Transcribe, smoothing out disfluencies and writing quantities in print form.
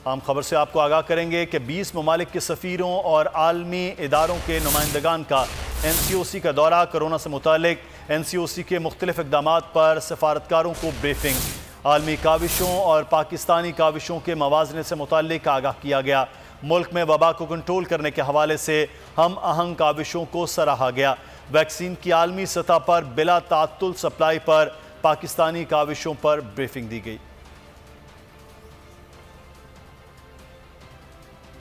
हम खबर से आपको आगाह करेंगे कि 20 ममालिक के सफ़ीरों और आलमी इदारों के नुमाइंदगान का NCOC का दौरा। कोरोना से मुतालिक NCOC के मुख्तलिफ इक़दाम पर सफारतकारों को ब्रीफिंग। आलमी काविशों और पाकिस्तानी काविशों के मवाज़ने से मुतालिक आगाह किया गया। मुल्क में वबा को कंट्रोल करने के हवाले से हम आहंग काविशों को सराहा गया। वैक्सीन की आलमी सतह पर बिला तात्तुल सप्लाई पर पाकिस्तानी काविशों पर ब्रीफिंग दी गई।